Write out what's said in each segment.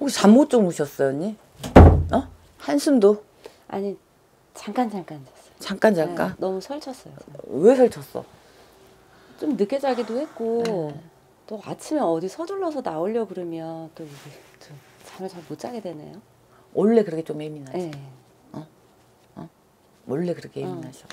혹시 잠 못 주무셨어요, 언니? 어? 한숨도? 아니 잠깐 잤어요. 잠깐. 네, 너무 설쳤어요. 왜 설쳤어? 좀 늦게 자기도 했고 네. 또 아침에 어디 서둘러서 나오려 그러면 또 이게 좀 잠을 잘 못 자게 되네요. 원래 그렇게 좀 예민하지? 네. 원래 그렇게 예민하셔.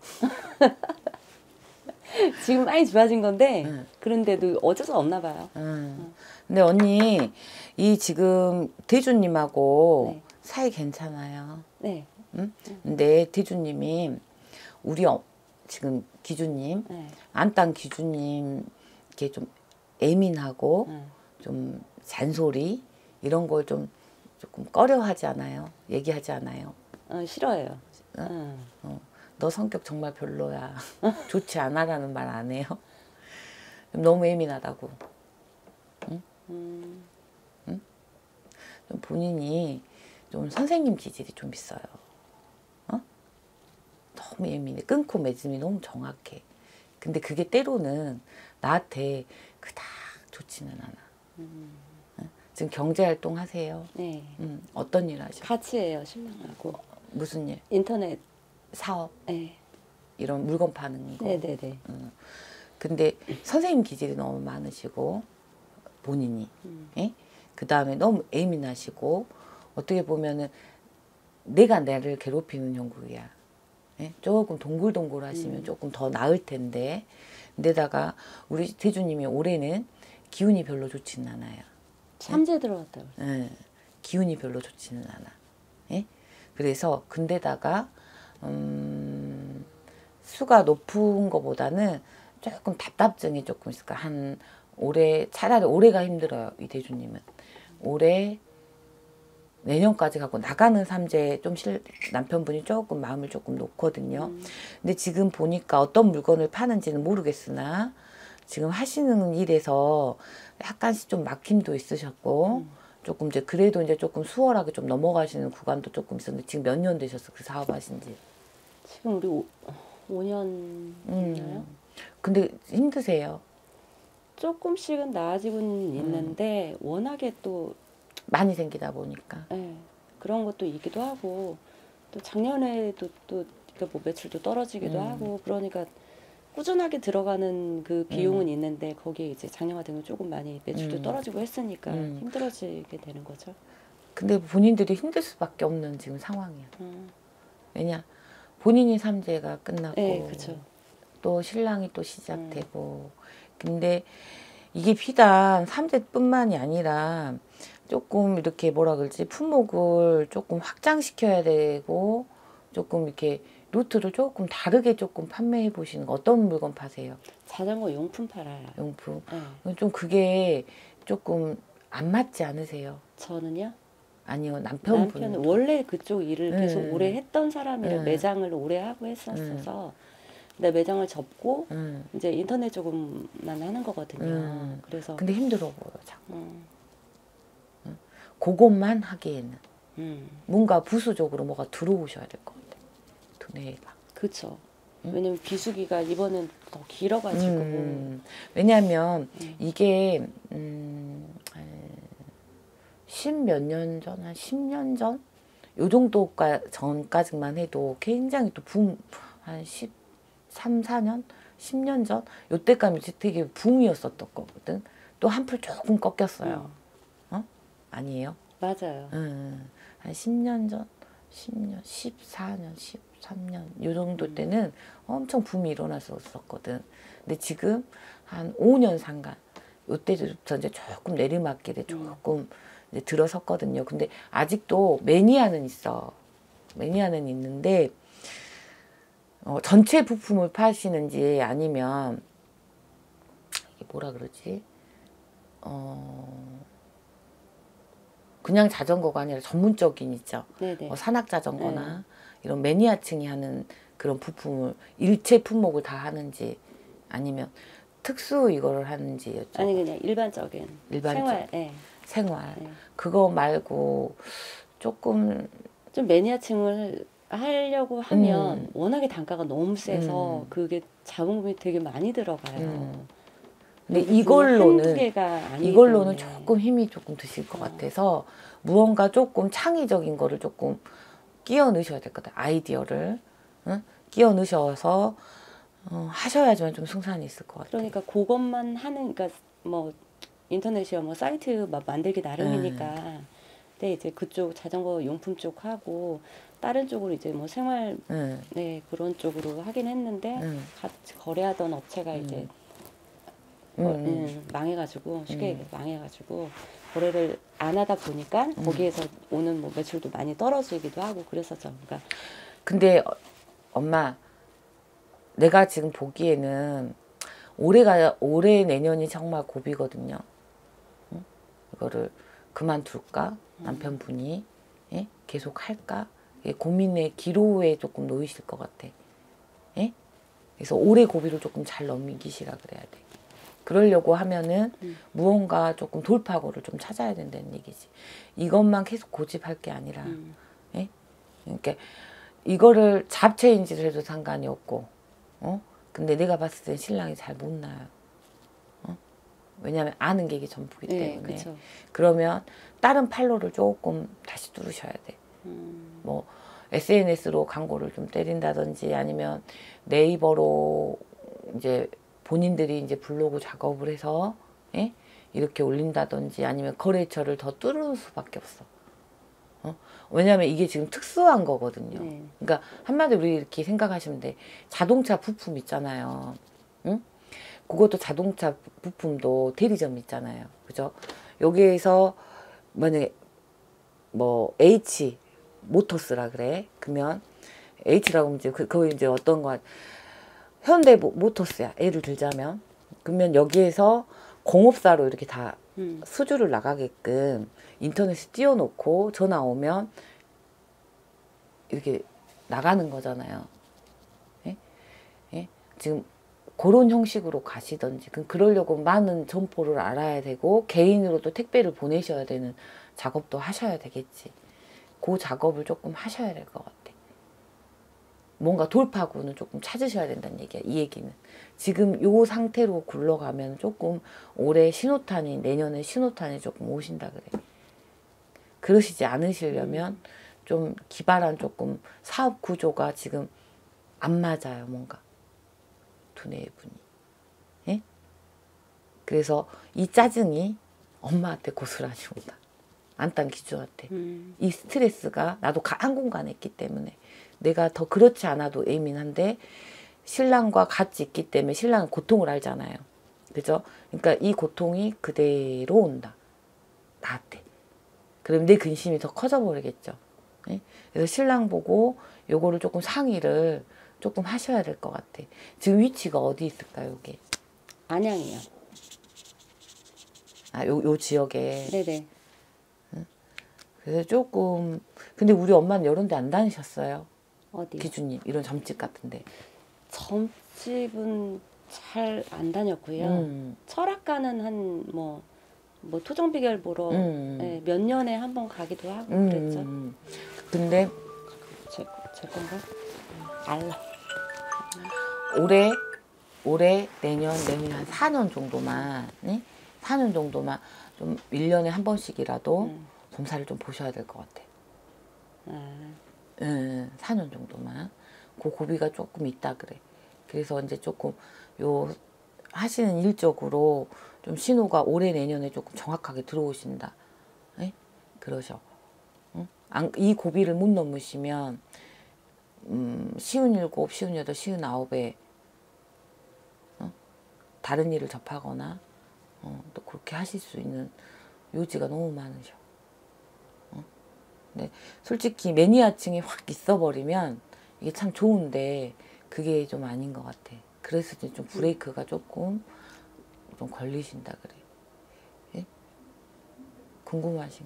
지금 많이 좋아진 건데 응. 그런데도 어쩔 수 없나 봐요. 근데 언니 이 지금 대주님하고 네. 사이 괜찮아요. 네. 응? 근데 대주님이 우리 지금 기주님, 네. 안땅 기주님 이렇게 좀 예민하고 네. 좀 잔소리 이런 걸 좀 조금 꺼려하지 않아요? 얘기하지 않아요? 싫어해요. 너 성격 정말 별로야. 좋지 않아라는 말 안 해요? 너무 예민하다고. 응? 응? 좀 본인이 좀 선생님 기질이 좀 있어요. 어? 너무 예민해. 끊고 맺음이 너무 정확해. 근데 그게 때로는 나한테 그닥 좋지는 않아. 응? 지금 경제활동 하세요? 네. 어떤 일 하셔? 같이 해요, 신랑하고. 무슨 일? 인터넷 사업? 네. 이런 물건 파는 거? 네네네. 근데 선생님 기질이 너무 많으시고 본인이 예? 그 다음에 너무 예민하시고 어떻게 보면은 내가 나를 괴롭히는 형국이야. 예? 조금 동글동글 하시면 조금 더 나을 텐데 근데다가 우리 대주님이 올해는 기운이 별로 좋지는 않아요. 삼재 들어왔다고. 예? 기운이 별로 좋지는 않아. 예? 그래서 근데다가 수가 높은 것보다는 조금 답답증이 조금 있을까. 한 올해 차라리 올해가 힘들어요. 이 대주님은 올해 내년까지 갖고 나가는 삼재 좀 남편분이 조금 마음을 조금 놓거든요. 근데 지금 보니까 어떤 물건을 파는지는 모르겠으나 지금 하시는 일에서 약간씩 좀 막힘도 있으셨고 조금 이제 그래도 이제 조금 수월하게 좀 넘어가시는 구간도 조금 있었는데 지금 몇 년 되셨어 그 사업하신지? 지금 우리 5년 됐나요? 근데 힘드세요? 조금씩은 나아지고는 있는데 워낙에 또 많이 생기다 보니까. 네, 그런 것도 있기도 하고 또 작년에도 또 뭐 매출도 떨어지기도 하고 그러니까 꾸준하게 들어가는 그 비용은 있는데 거기에 이제 작년 같은 경우 조금 많이 매출도 떨어지고 했으니까 힘들어지게 되는 거죠. 근데 본인들이 힘들 수밖에 없는 지금 상황이야. 왜냐 본인이 삼재가 끝났고 네, 그렇죠. 또 신랑이 또 시작되고 근데 이게 비단 삼재뿐만이 아니라 조금 이렇게 뭐라 그러지 품목을 조금 확장시켜야 되고 조금 이렇게 루트를 조금 다르게 조금 판매해 보시는 거 어떤 물건 파세요? 자전거 용품 팔아요. 용품. 네. 좀 그게 조금 안 맞지 않으세요? 저는요? 아니요 남편은 원래 그쪽 일을 계속 오래 했던 사람이라 네. 매장을 오래 하고 했었어서 근데 매장을 접고 이제 인터넷 조금만 하는 거거든요. 그래서 근데 힘들어 보여 자꾸. 그것만 하기에는 뭔가 부수적으로 뭐가 들어오셔야 될 것 같아. 두뇌가. 그렇죠. 왜냐면 비수기가 이번엔 더 길어가지고. 왜냐하면 이게 십몇 년 전, 한 10년 전? 요 정도 전까지만 해도 굉장히 또 한 13, 4년? 10년 전? 요때까지 되게 붐이었었던 거거든. 또 한풀 조금 꺾였어요. 어? 아니에요? 맞아요. 한 10년 전? 10년, 14년, 13년 요 정도 때는 엄청 붐이 일어났었거든. 근데 지금 한 5년 상간 요때부터 이제 조금 내리막길에 조금 이제 들어섰거든요. 근데 아직도 매니아는 있어. 매니아는 있는데 전체 부품을 파시는지 아니면 이게 뭐라 그러지? 그냥 자전거가 아니라 전문적인 있죠. 산악 자전거나 이런 매니아층이 하는 그런 부품을 일체 품목을 다 하는지 아니면 특수 이거를 하는지 여쭤. 아니 그냥 일반적인 생활. 네. 생활. 네. 그거 말고 조금 좀 매니아층을 하려고 하면 워낙에 단가가 너무 세서 그게 자본금이 되게 많이 들어가요. 근데 한두 개가 이걸로는 아니기 때문에. 조금 힘이 조금 드실 것 같아서 무언가 조금 창의적인 거를 조금 끼워 넣으셔야 될 것 같아요. 아이디어를 응? 끼워 넣으셔서 하셔야지만 좀 승산이 있을 것 같아요. 그러니까 그것만 하는, 그러니까 뭐 인터넷이야 뭐 사이트 막 만들기 나름이니까. 근데 이제 그쪽 자전거 용품 쪽 하고 다른 쪽으로 이제 뭐 생활 네 그런 쪽으로 하긴 했는데 같이 거래하던 업체가 이제 망해가지고 쉽게 망해가지고 거래를 안 하다 보니까 거기에서 오는 뭐 매출도 많이 떨어지기도 하고 그랬었죠. 그러니까 근데 엄마 내가 지금 보기에는 올해 내년이 정말 고비거든요. 응? 이거를 그만둘까? 남편분이 예? 계속 할까? 고민의 기로에 조금 놓이실 것 같아. 예? 그래서 올해 고비를 조금 잘 넘기시라 그래야 돼. 그러려고 하면은 무언가 조금 돌파구를 좀 찾아야 된다는 얘기지. 이것만 계속 고집할 게 아니라, 예? 그러니까 이거를 잡채인지를 해도 상관이 없고, 근데 내가 봤을 땐 신랑이 잘 못 나요. 왜냐하면 아는 게 이게 전부기 때문에. 그쵸. 그러면 다른 판로를 조금 다시 뚫으셔야 돼. 뭐 SNS로 광고를 좀 때린다든지 아니면 네이버로 이제 본인들이 이제 블로그 작업을 해서 예? 이렇게 올린다든지 아니면 거래처를 더 뚫을 수밖에 없어. 왜냐하면 이게 지금 특수한 거거든요. 그러니까 한마디로 우리 이렇게 생각하시면 돼. 자동차 부품 있잖아요. 응? 그것도 자동차 부품도 대리점 있잖아요. 그죠? 여기에서 만약에 뭐 H 모터스라 그래. 그러면 H라고 하면 이제 거기 이제 어떤 거 현대 모터스야. 예를 들자면 그러면 여기에서 공업사로 이렇게 다 수주를 나가게끔 인터넷에 띄워놓고 전화 오면 이렇게 나가는 거잖아요. 예? 예? 지금 그런 형식으로 가시던지 그러려고 많은 점포를 알아야 되고 개인으로도 택배를 보내셔야 되는 작업도 하셔야 되겠지. 그 작업을 조금 하셔야 될 것 같아. 뭔가 돌파구는 조금 찾으셔야 된다는 얘기야. 이 얘기는 지금 요 상태로 굴러가면 조금 올해 신호탄이 내년에 신호탄이 조금 오신다 그래. 그러시지 않으시려면 좀 기발한 조금 사업 구조가 지금 안 맞아요. 뭔가 두뇌 분이. 예? 그래서 이 짜증이 엄마한테 고스란히 온다. 안딴 기주한테. 이 스트레스가 나도 한 공간에 있기 때문에 내가 더 그렇지 않아도 예민한데 신랑과 같이 있기 때문에 신랑은 고통을 알잖아요. 그죠? 그러니까 이 고통이 그대로 온다. 나한테. 그럼 내 근심이 더 커져 버리겠죠. 예? 그래서 신랑 보고 요거를 조금 상의를 조금 하셔야 될 것 같아. 지금 위치가 어디 있을까요, 여기? 안양이요. 아, 요 지역에. 네네. 그래서 조금 근데 우리 엄마는 이런 데 안 다니셨어요. 어디? 기준님 이런 점집 같은데. 점집은 잘 안 다녔고요. 철학가는 한 뭐 토종 비결 보러 네, 몇 년에 한 번 가기도 하고 그랬죠. 근데 제 건가? 알라. 올해 내년 한 4년 정도만, 네? 4년 정도만 좀 1년에 한 번씩이라도 검사를 좀 보셔야 될 것 같아. 4년 정도만. 그 고비가 조금 있다 그래. 그래서 이제 조금 요 하시는 일적으로 좀 신호가 올해 내년에 조금 정확하게 들어오신다. 네? 그러셔. 응? 이 고비를 못 넘으시면 쉬운 7, 쉬운 8, 쉬운 9에 다른 일을 접하거나 또 그렇게 하실 수 있는 요지가 너무 많으셔. 근데 솔직히 매니아층이 확 있어버리면 이게 참 좋은데 그게 좀 아닌 것 같아. 그래서 좀 브레이크가 조금 좀 걸리신다 그래. 예? 궁금하신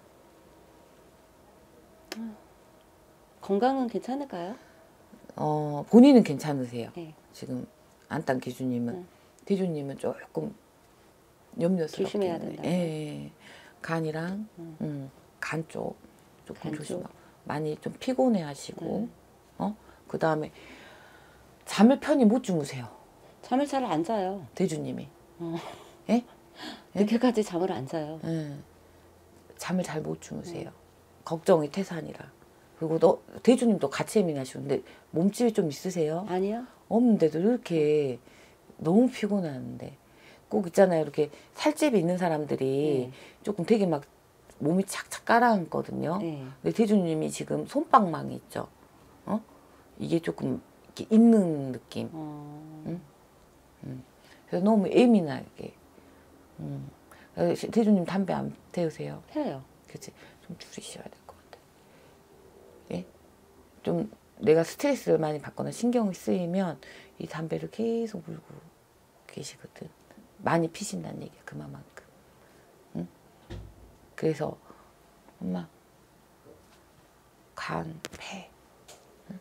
것만. 건강은 괜찮을까요? 본인은 괜찮으세요. 네. 지금 안딴 기준님은 대주님은 조금 염려스럽게 조심해야 된다. 예. 간이랑 간 쪽 조금 조심하고 많이 좀 피곤해하시고 그 다음에 잠을 편히 못 주무세요. 잠을 잘 안 자요. 대주님이 예? 늦게까지 잠을 안 자요. 예. 잠을 잘 못 주무세요. 걱정이 태산이라. 그리고 대주님도 같이 예민하시는데 몸집이 좀 있으세요? 아니요. 없는데도 이렇게 너무 피곤하는데 꼭 있잖아요. 이렇게 살집이 있는 사람들이 조금 되게 막 몸이 착착 가라앉거든요. 네. 근데 대주님이 지금 손방망이 있죠. 이게 조금 이렇게 있는 느낌. 그래서 너무 예민하게. 대주님 담배 안 태우세요? 태워요. 그치? 좀 줄이셔야 될 것 같아. 예? 좀 내가 스트레스를 많이 받거나 신경이 쓰이면 이 담배를 계속 물고 계시거든. 많이 피신다는 얘기야, 그만큼. 응? 그래서 엄마 간, 폐 응?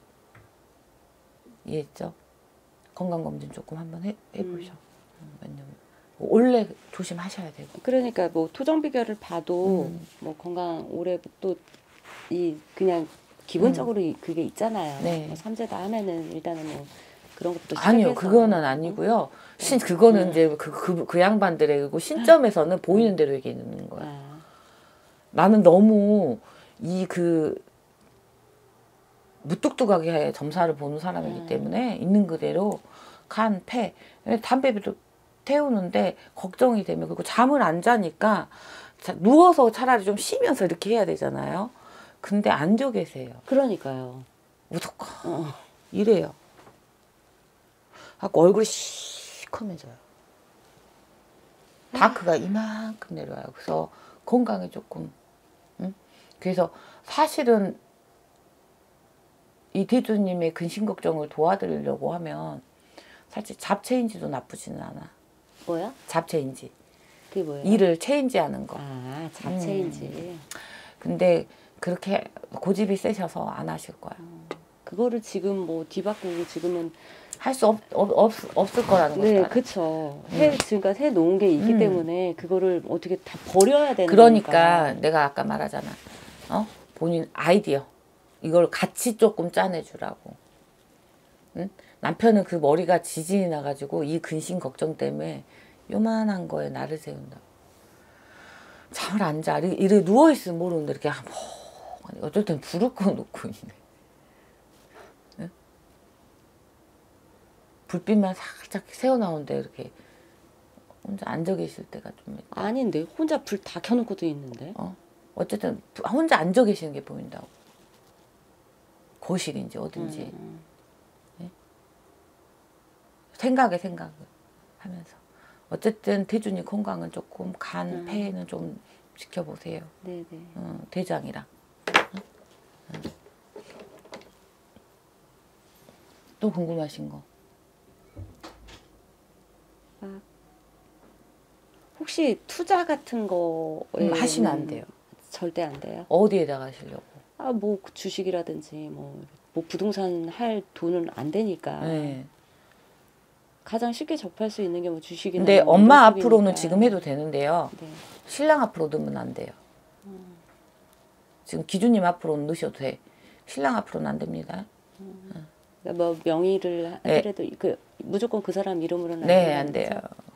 이해했죠? 건강검진 조금 한번 해보셔. 왜냐면 원래 조심하셔야 되고. 그러니까 뭐 토정 비결을 봐도 뭐 건강 올해 또 이 그냥 기본적으로 그게 있잖아요. 네. 뭐 삼재다 하면은 일단은 뭐 그런 것부터 시작해서. 아니요, 그거는 아니고요. 그거는 이제 그 양반들의 그 신점에서는 보이는 대로 얘기하는 거야. 나는 너무 무뚝뚝하게 점사를 보는 사람이기 때문에 있는 그대로 간, 폐, 담배도 태우는데 걱정이 되면 그리고 잠을 안 자니까 누워서 차라리 좀 쉬면서 이렇게 해야 되잖아요. 근데 앉아 계세요. 그러니까요. 무조건 이래요. 갖고 얼굴이 시커매져요. 다크가 이만큼 내려와요. 그래서 건강에 조금 그래서 사실은 이 대주님의 근심 걱정을 도와드리려고 하면 사실 잡체인지도 나쁘지는 않아. 뭐야? 잡체인지. 그게 뭐예요? 일을 체인지하는 거. 아, 잡체인지. 근데 그렇게 고집이 세셔서 안 하실 거야. 그거를 지금 뭐 뒤바꾸고 지금은 할 수 없을 거라는 거죠. 네, 그쵸. 그러니까 해 놓은 게 있기 때문에 그거를 어떻게 다 버려야 되는 그러니까 거니까. 내가 아까 말하잖아. 본인 아이디어. 이걸 같이 조금 짜내주라고. 응? 남편은 그 머리가 지진이 나가지고 이 근심 걱정 때문에 요만한 거에 나를 세운다고. 잠을 안 자. 이렇게 누워있으면 모르는데 이렇게 어쩔 땐 불을 꺼놓고 있네. 응? 불빛만 살짝 새어나오는데 이렇게 혼자 앉아 계실 때가 좀 있다. 아닌데 혼자 불 다 켜놓고도 있는데. 어쨌든 혼자 앉아 계시는 게 보인다고. 거실인지 어딘지. 네? 생각을 하면서. 어쨌든 대준이 건강은 조금 간, 폐는 좀 지켜보세요. 네네. 대장이랑. 또 궁금하신 거? 혹시 투자 같은 거에 하시면 안 돼요. 절대 안 돼요. 어디에다가 하시려고? 뭐 주식이라든지 뭐 부동산 할 돈은 안 되니까. 네. 가장 쉽게 접할 수 있는 게 뭐 주식이나. 근데 뭐 엄마 이런 앞으로는 쪽이니까. 지금 해도 되는데요. 네. 신랑 앞으로 넣으면 안 돼요. 지금 기준님 앞으로는 넣으셔도 돼. 신랑 앞으로는 안 됩니다. 그러니까 뭐 명의를 하더라도 무조건 그 사람 이름으로는 네, 안 안 된다는 돼요. 거죠?